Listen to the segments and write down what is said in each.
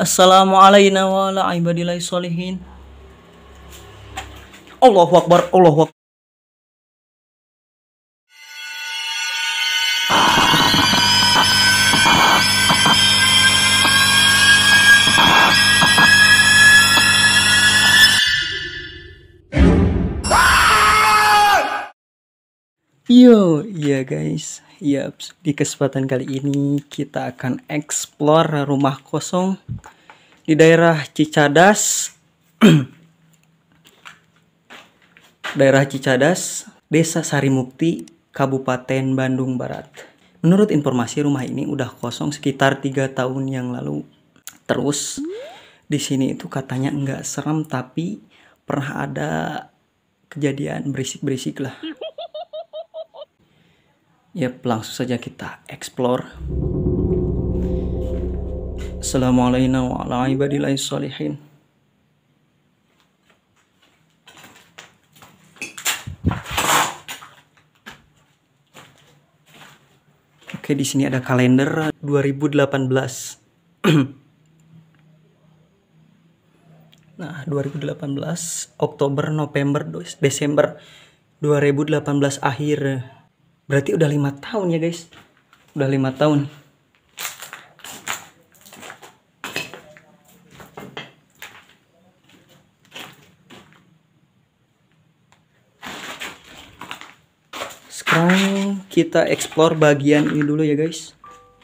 Assalamualaikum wa ala ibadillahi sholihin. Allahu Akbar, Allahu Akbar. Iya guys, yaps. Di kesempatan kali ini kita akan explore rumah kosong di daerah Cicadas, daerah Cicadas, Desa Sarimukti, Kabupaten Bandung Barat. Menurut informasi rumah ini udah kosong sekitar 3 tahun yang lalu. Terus di sini itu katanya nggak serem tapi pernah ada kejadian berisik-berisik lah. Yap, langsung saja kita explore. Assalamualaikum warahmatullahi wabarakatuh. Oke, di sini ada kalender 2018. Nah, 2018 Oktober, November, Desember 2018 akhir. Berarti udah 5 tahun ya guys. Udah 5 tahun. Sekarang kita explore bagian ini dulu ya guys.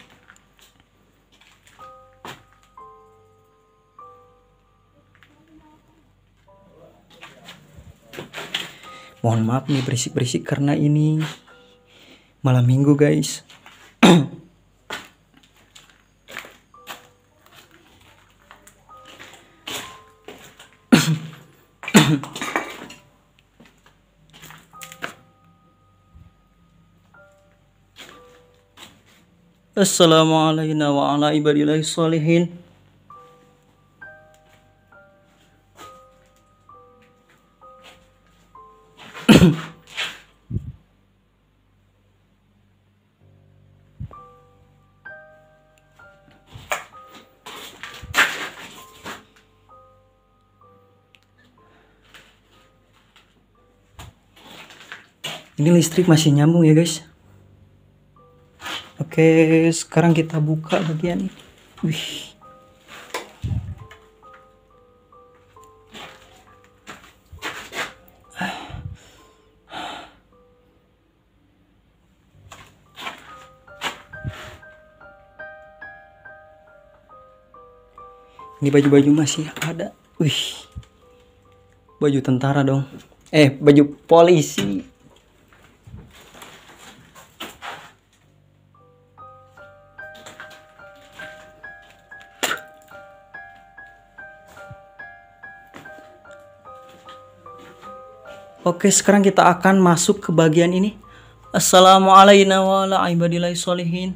Mohon maaf nih berisik-berisik karena ini malam minggu guys. Assalamualaikum warahmatullahi wabarakatuh. Ini listrik masih nyambung ya guys. Oke, sekarang kita buka bagian ini. Wih. Ini baju-baju masih ada. Wih. Baju tentara dong. Baju polisi. Oke, sekarang kita akan masuk ke bagian ini. Assalamualaikum warahmatullahi wabarakatuh.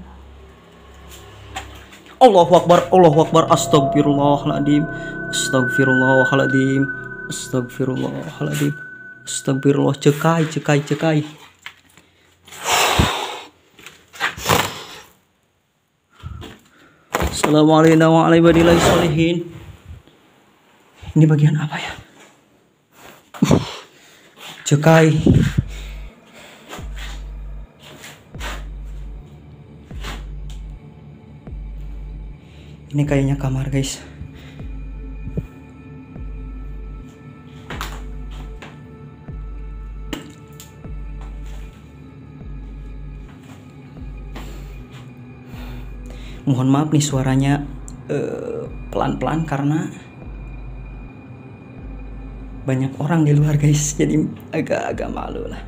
Allahu Akbar, Allahu Akbar. Astagfirullahaladzim, astagfirullahaladzim, astagfirullahaladzim, astagfirullah. Cekai, cekai, cekai. Assalamualaikum warahmatullahi wabarakatuh. Ini bagian apa ya? Cekai. Ini kayaknya kamar guys. Mohon maaf nih suaranya pelan-pelan karena banyak orang di luar guys, jadi agak-agak malu lah.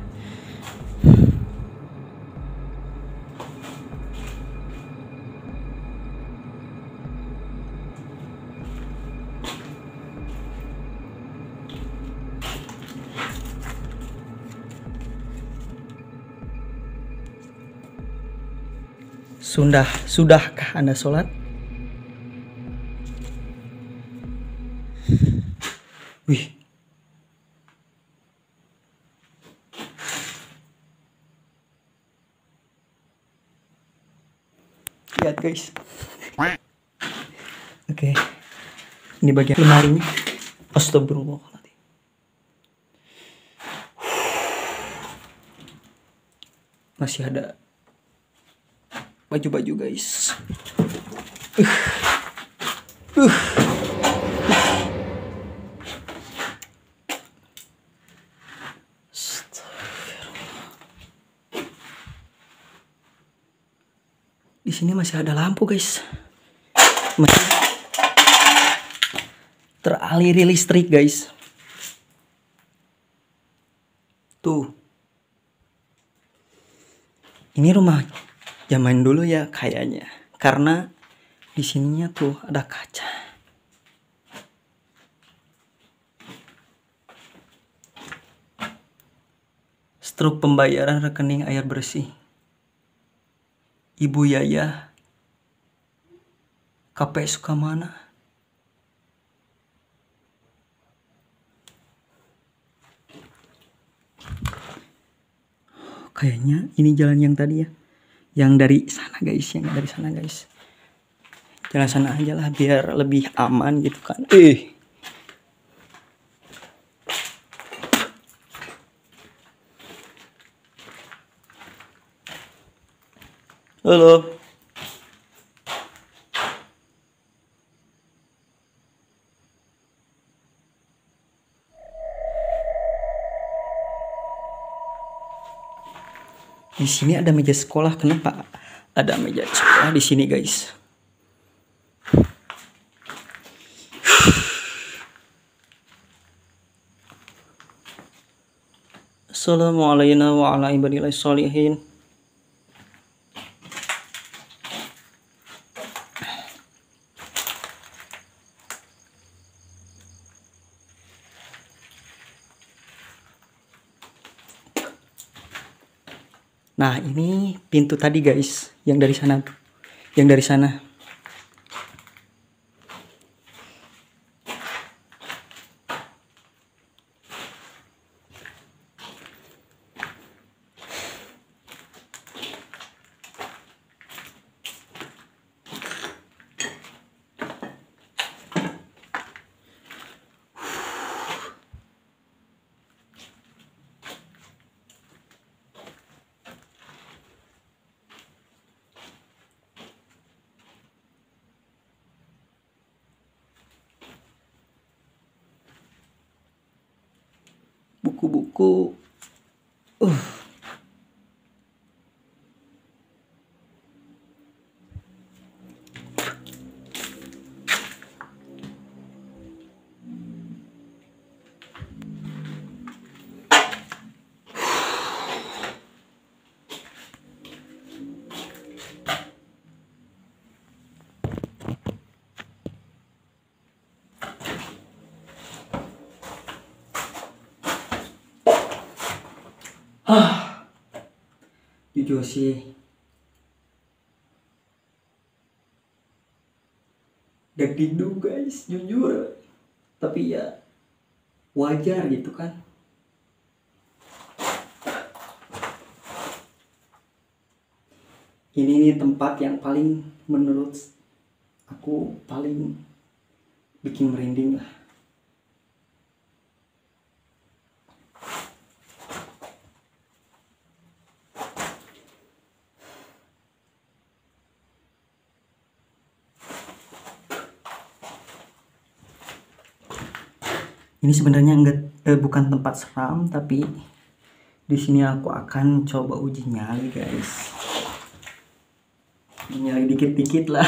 Sudahkah Anda sholat? Wih. Lihat guys. Oke. Ini bagian lemarinya. Astagfirullahaladzim. Masih ada baju-baju guys. Di sini masih ada lampu guys. Masih teraliri listrik guys. Tuh. Ini rumah zaman dulu ya kayaknya. Karena di sininya tuh ada kaca. Struk pembayaran rekening air bersih. Ibu Yaya. KP Sukamana. Kayaknya ini jalan yang tadi ya. Yang dari sana guys, yang dari sana guys. Jalan sana aja lah biar lebih aman gitu kan. Halo. Di sini ada meja sekolah. Kenapa ada meja sekolah di sini, guys? Assalamualaikum warahmatullahi wabarakatuh. Nah, ini pintu tadi guys, yang dari sana tuh. Yang dari sana. Buku-buku. Jujur sih deg-deg guys, jujur. Tapi ya wajar gitu kan. Ini nih tempat yang paling menurut aku paling bikin merinding lah. Ini sebenarnya bukan tempat seram, tapi di sini aku akan coba uji nyali guys. Nyali dikit-dikit lah.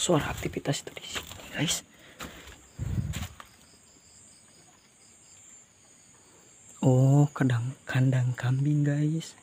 suara aktivitas itu di sini, guys. Oh, kandang kambing, guys.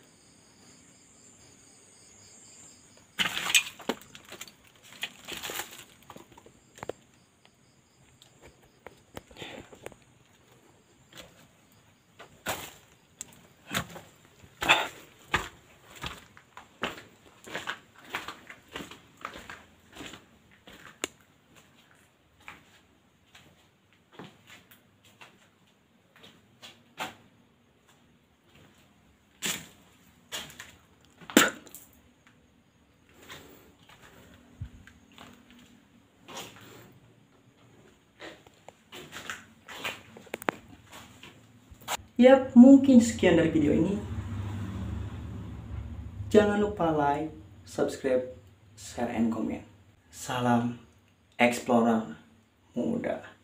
Yap, mungkin sekian dari video ini. Jangan lupa like, subscribe, share, and comment. Salam Explorer Muda.